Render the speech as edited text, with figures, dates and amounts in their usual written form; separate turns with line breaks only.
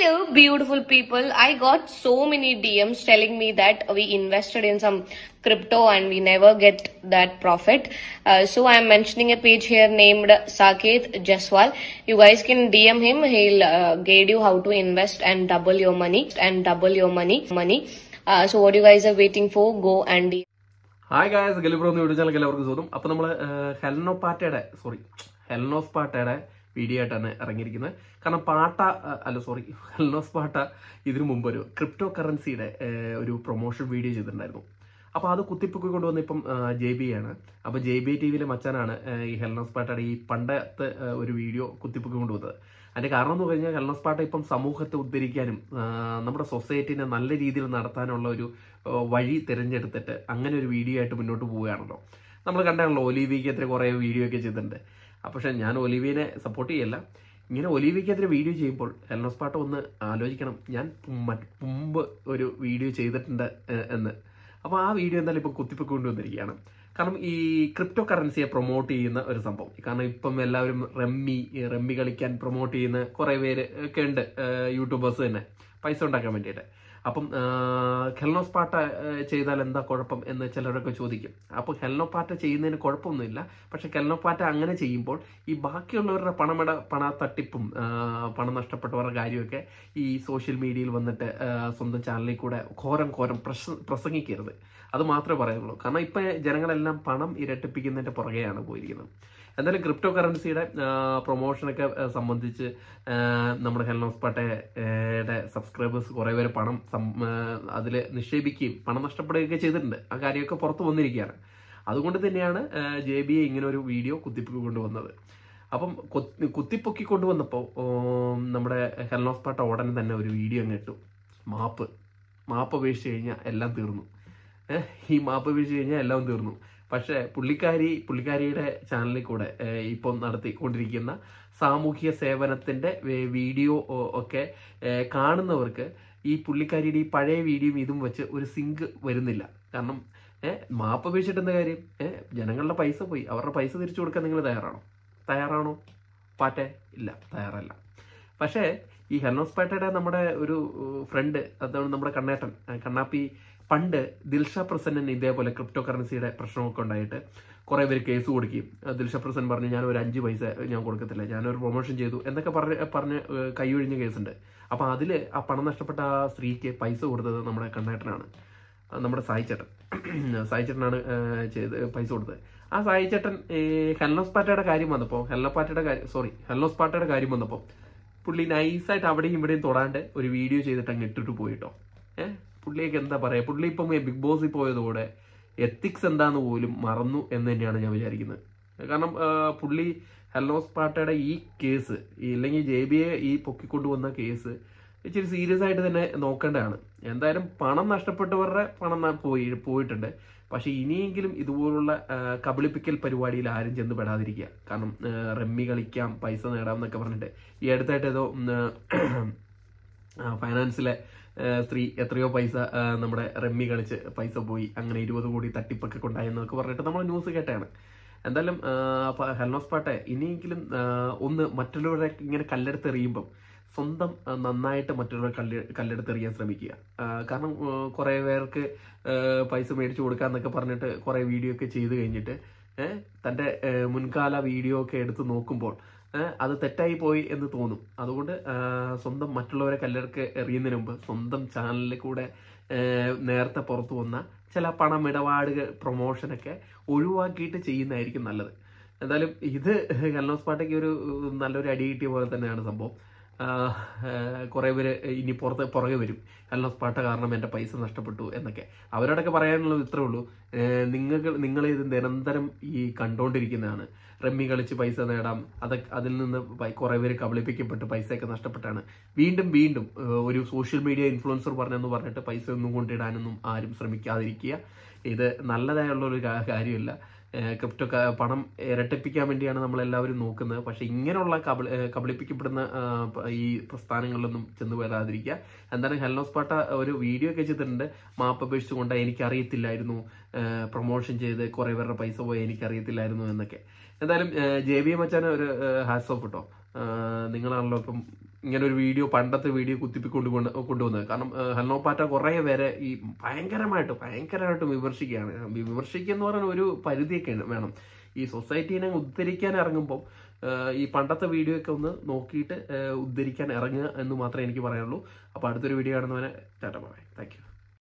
Hello, beautiful people. I got so many DMs telling me that we invested in some crypto and we never get that profit. So I'm mentioning a page here named Saket Jaswal. You guys can DM him. He'll guide you how to invest and double your money So what you guys are waiting for? Go and DM.
Hi guys, Galibro YouTube channel എല്ലാവർക്കും സ്വാഗതം. അപ്പോൾ നമ്മൾ ഹെൽനോസ് പാട്ടയുടെ video ആയിട്ടാണ് ഇറങ്ങിയിരിക്കുന്നത്. കാരണം ഹെൽനോസ് പാട്ട ഇതിനു മുമ്പ് ഒരു ക്രിപ്റ്റോ കറൻസിയുടെ ഒരു പ്രൊമോഷൻ വീഡിയോ ചെയ്തിട്ടുണ്ടായിരുന്നു. അപ്പോൾ അത് കുത്തിപ്പൊക്കി കൊണ്ടുവന്ന ഇപ്പം JB ആണ്. അപ്പോൾ JB TVയിലെ മച്ചാനാണ് ഈ ഹെൽനോസ് പാട്ടയുടെ ഈ പണ്ടത്തെ ഒരു വീഡിയോ കുത്തിപ്പൊക്കി കൊണ്ടുവന്നത്. അതിന്റെ കാരണം എന്ന് പറഞ്ഞാൽ ഹെൽനോസ് പാട്ട ഇപ്പം സമൂഹത്തെ ഉദ്ധരിക്കാനും നമ്മുടെ സൊസൈറ്റിനെ നല്ല രീതിയിൽ നടത്താനുള്ള ഒരു വഴി തിരഞ്ഞെടുത്തിട്ട് അങ്ങനെ ഒരു വീഡിയോ ആയിട്ട് മുന്നോട്ട് പോവുകയാണല്ലോ. നമ്മൾ കണ്ടാണല്ലോ ഒലീവിയക്കെതിരെ കുറേ വീഡിയോ ഒക്കെ ചെയ്തിട്ടുണ്ട്. പക്ഷെ ഞാൻ ഒലീവിയനെ സപ്പോർട്ട് ചെയ്യല്ല. ഇങ്ങനെ ഒലീവിയക്കെതിരെ വീഡിയോ ചെയ്യുമ്പോൾ ഹെൽനോസ് പാട്ട ഒന്ന് ആലോചിക്കണം, ഞാൻ മുമ്പ് ഒരു വീഡിയോ ചെയ്തിട്ടുണ്ട് എന്ന്. അപ്പോൾ ആ വീഡിയോ എന്തായാലും ഇപ്പം കുത്തിപ്പൊക്കി കൊണ്ടുവന്നിരിക്കുകയാണ്. കാരണം ഈ ക്രിപ്റ്റോ കറൻസിയെ പ്രൊമോട്ട് ചെയ്യുന്ന ഒരു സംഭവം, കാരണം ഇപ്പം എല്ലാവരും റമ്മി കളിക്കാൻ പ്രൊമോട്ട് ചെയ്യുന്ന കുറേ പേര് ഒക്കെ ഉണ്ട്, യൂട്യൂബേഴ്സ് തന്നെ പൈസ ഉണ്ടാക്കാൻ വേണ്ടിയിട്ട്. അപ്പം ഹെൽനോസ് പാട്ട ചെയ്താൽ എന്താ കുഴപ്പം എന്ന് ചിലരൊക്കെ ചോദിക്കും. അപ്പോൾ ഹെൽനോസ് പാട്ട ചെയ്യുന്നതിന് കുഴപ്പമൊന്നുമില്ല. പക്ഷെ ഹെൽനോസ് പാട്ട അങ്ങനെ ചെയ്യുമ്പോൾ ഈ ബാക്കിയുള്ളവരുടെ പണ തട്ടിപ്പും പണം നഷ്ടപ്പെട്ടവരുടെ കാര്യമൊക്കെ ഈ സോഷ്യൽ മീഡിയയിൽ വന്നിട്ട് സ്വന്തം ചാനലിൽ കൂടെ ഘോരം പ്രസംഗിക്കരുത്. അത് മാത്രമേ പറയുള്ളൂ. കാരണം ഇപ്പം ജനങ്ങളെല്ലാം പണം ഇരട്ടിപ്പിക്കുന്നതിൻ്റെ പുറകെയാണ് പോയിരിക്കുന്നത്. എന്തായാലും ക്രിപ്റ്റോ കറൻസിയുടെ പ്രൊമോഷനൊക്കെ സംബന്ധിച്ച് നമ്മുടെ ഹെൽനോസ് പാട്ടയുടെ സബ്സ്ക്രൈബേഴ്സ് കുറേ പേര് പണം അതിൽ നിക്ഷേപിക്കുകയും പണം നഷ്ടപ്പെടുകയൊക്കെ ചെയ്തിട്ടുണ്ട്. ആ കാര്യമൊക്കെ പുറത്തു വന്നിരിക്കുകയാണ്. അതുകൊണ്ട് തന്നെയാണ് JB ഇങ്ങനെ ഒരു വീഡിയോ കുത്തിപ്പൊക്കി കൊണ്ടുവന്നത്. അപ്പം കുത്തിപ്പൊക്കി കൊണ്ടുവന്നപ്പോൾ നമ്മുടെ ഹെൽനോസ് പാട്ട ഉടനെ തന്നെ ഒരു വീഡിയോ അങ്ങ് ഇട്ടു. മാപ്പ് അപേക്ഷിച്ച് കഴിഞ്ഞാൽ എല്ലാം തീർന്നു. ഈ മാപ്പ് അപേക്ഷിച്ച് കഴിഞ്ഞാൽ എല്ലാം തീർന്നു. പക്ഷേ പുള്ളിക്കാരിയുടെ ചാനലിൽ കൂടെ ഇപ്പം നടത്തിക്കൊണ്ടിരിക്കുന്ന സാമൂഹ്യ സേവനത്തിൻ്റെ വീഡിയോ ഒക്കെ കാണുന്നവർക്ക് ഈ പുള്ളിക്കാരിയുടെ ഈ പഴയ വീഡിയോയും ഇതും വെച്ച് ഒരു സിങ്ക് വരുന്നില്ല. കാരണം മാപ്പ് അപേക്ഷിച്ചിട്ട് എന്താ കാര്യം? ജനങ്ങളുടെ പൈസ പോയി, അവരുടെ പൈസ തിരിച്ചു കൊടുക്കാൻ നിങ്ങൾ തയ്യാറാണോ? പാറ്റേ ഇല്ല, തയ്യാറല്ല. പക്ഷേ ഈ ഹെൽനോസ് പാട്ടയുടെ നമ്മുടെ ഒരു ഫ്രണ്ട്, അതാണ് നമ്മുടെ കണ്ണാപ്പി, പണ്ട് ദിൽഷ പ്രസന്നൻ ഇതേപോലെ ക്രിപ്റ്റോ കറൻസിയുടെ പ്രശ്നമൊക്കെ ഉണ്ടായിട്ട് കുറേ പേര് കേസ് കൊടുക്കുകയും ദിൽഷ പ്രസന്നൻ പറഞ്ഞ് ഞാനൊരു 5 പൈസ ഞാൻ കൊടുക്കത്തില്ല, ഞാനൊരു പ്രൊമോഷൻ ചെയ്തു എന്നൊക്കെ പറഞ്ഞ് കൈയൊഴിഞ്ഞ കേസുണ്ട്. അപ്പോൾ അതിൽ ആ പണം നഷ്ടപ്പെട്ട ആ സ്ത്രീക്ക് പൈസ കൊടുത്തത് നമ്മുടെ കണ്ണേട്ടനാണ്, നമ്മുടെ സായിച്ചേട്ടനാണ് പൈസ കൊടുത്തത്. ആ സായിച്ചേട്ടൻ ഹെൽനോസ് പാട്ടയുടെ കാര്യം വന്നപ്പോൾ പുള്ളി നൈസായിട്ട് അവിടെയും ഇവിടെയും തൊടാണ്ട് ഒരു വീഡിയോ ചെയ്തിട്ട് അങ്ങ് ഇട്ടിട്ട് പോയിട്ടോ. പുള്ളിയൊക്കെ എന്താ പറയുക, പുള്ളി ഇപ്പം ബിഗ് ബോസിൽ പോയതോടെ എത്തിക്സ് എന്താന്ന് പോലും മറന്നു എന്ന് തന്നെയാണ് ഞാൻ വിചാരിക്കുന്നത്. കാരണം പുള്ളി ഹെൽനോസ് പാട്ടയുടെ ഈ കേസ്, ഇല്ലെങ്കിൽ JBയെ ഈ പൊക്കിക്കൊണ്ടുവന്ന കേസ് ഇച്ചിരി സീരിയസ് ആയിട്ട് തന്നെ നോക്കേണ്ടതാണ്. എന്തായാലും പണം നഷ്ടപ്പെട്ടവരുടെ പണം പോയിട്ടുണ്ട്. പക്ഷെ ഇനിയെങ്കിലും ഇതുപോലുള്ള കബളിപ്പിക്കൽ പരിപാടിയിൽ ആരും ചെന്ന് പെടാതിരിക്കുക. കാരണം റമ്മി കളിക്കാം, പൈസ നേടാം എന്നൊക്കെ പറഞ്ഞിട്ട് ഈ അടുത്തായിട്ട് ഏതോ ഫൈനാൻസിലെ സ്ത്രീ എത്രയോ പൈസ നമ്മുടെ റമ്മി കളിച്ച് പൈസ പോയി, അങ്ങനെ 20 കോടി തട്ടിപ്പൊക്കെ കൊണ്ടായെന്നൊക്കെ പറഞ്ഞിട്ട് നമ്മൾ ന്യൂസ് കേട്ടാണ്. എന്തായാലും ഹെൽനോസ് പാട്ട ഇനിയെങ്കിലും ഒന്ന് മറ്റുള്ളവരെ ഇങ്ങനെ കല്ലെടുത്തെറിയുമ്പം സ്വന്തം നന്നായിട്ട് മറ്റുള്ളവരെ കല്ലെടുത്തെറിയാൻ ശ്രമിക്കുക. കാരണം കുറേ പേർക്ക് പൈസ മേടിച്ചു കൊടുക്കാന്നൊക്കെ പറഞ്ഞിട്ട് കുറേ വീഡിയോ ഒക്കെ ചെയ്ത് കഴിഞ്ഞിട്ട് തൻ്റെ മുൻകാല വീഡിയോ ഒക്കെ എടുത്ത് നോക്കുമ്പോൾ അത് തെറ്റായി പോയി എന്ന് തോന്നും. അതുകൊണ്ട് സ്വന്തം മറ്റുള്ളവരെ കല്ലെടുക്ക് എറിയുന്നതിന് മുമ്പ് സ്വന്തം ചാനലിൽ കൂടെ നേരത്തെ പുറത്തു വന്ന ചില പണമിടപാടുകൾ പ്രൊമോഷനൊക്കെ ഒഴിവാക്കിയിട്ട് ചെയ്യുന്നതായിരിക്കും നല്ലത്. എന്തായാലും ഇത് ഹെൽനോസ് പാട്ടയ്ക്ക് ഒരു നല്ലൊരു അടി കിട്ടിയ പോലെ തന്നെയാണ് സംഭവം. കുറേ പേര് ഇനി പുറകെ വരും, ഹെൽനോസ് പാട്ട കാരണം എൻ്റെ പൈസ നഷ്ടപ്പെട്ടു എന്നൊക്കെ. അവരോടൊക്കെ പറയാനുള്ളത് ഇത്രേ ഉള്ളൂ, നിങ്ങളിത് നിരന്തരം ഈ കണ്ടുകൊണ്ടിരിക്കുന്നതാണ്. റമ്മി കളിച്ച് പൈസ നേടാം, അതിൽ നിന്ന് കുറേ പേര് കബളിപ്പിക്കപ്പെട്ട് പൈസയൊക്കെ നഷ്ടപ്പെട്ടാണ് വീണ്ടും ഒരു സോഷ്യൽ മീഡിയ ഇൻഫ്ലുവൻസർ പറഞ്ഞിട്ട് പൈസ ഒന്നും കൊണ്ടിടാനൊന്നും ആരും ശ്രമിക്കാതിരിക്കുക. ഇത് നല്ലതായുള്ളൊരു കാര്യമില്ല. ക്രിപ്റ്റോ പണം ഇരട്ടിപ്പിക്കാൻ വേണ്ടിയാണ് നമ്മളെല്ലാവരും നോക്കുന്നത്. പക്ഷെ ഇങ്ങനെയുള്ള കബളിപ്പിക്കപ്പെടുന്ന ഈ പ്രസ്ഥാനങ്ങളിലൊന്നും ചെന്ന് വരാതിരിക്കുക. എന്തായാലും ഹെൽനോസ് പാട്ട ഒരു വീഡിയോ ഒക്കെ ചെയ്തിട്ടുണ്ട്, മാപ്പ് അപേക്ഷിച്ചുകൊണ്ട് എനിക്കറിയത്തില്ലായിരുന്നു, പ്രൊമോഷൻ ചെയ്ത് കുറേ പേരുടെ പൈസ പോയി എനിക്കറിയത്തില്ലായിരുന്നു എന്നൊക്കെ. എന്തായാലും JB മച്ചാൻ ഒരു ഹാറ്റ്സ് ഓഫ് കേട്ടോ. നിങ്ങളാണല്ലോ ഇപ്പം ഇങ്ങനെ ഒരു വീഡിയോ, പണ്ടത്തെ വീഡിയോ കൊണ്ടുവന്നത്. കാരണം ഹൽനോപാറ്റ കുറേ പേരെ ഈ ഭയങ്കരമായിട്ട് വിമർശിക്കുകയാണ്. വിമർശിക്കുക എന്ന് പറയുന്ന ഒരു പരിധിയൊക്കെ വേണം. ഈ സൊസൈറ്റീനെ ഉദ്ധരിക്കാൻ ഇറങ്ങുമ്പോൾ ഈ പണ്ടത്തെ വീഡിയോ ഒക്കെ ഒന്ന് നോക്കിയിട്ട് ഉദ്ധരിക്കാൻ ഇറങ്ങുക എന്ന് മാത്രമേ എനിക്ക് പറയാനുള്ളൂ. അപ്പോൾ അടുത്തൊരു വീഡിയോ കാണുന്നവരെ ടാറ്റ, ബൈ, താങ്ക് യു.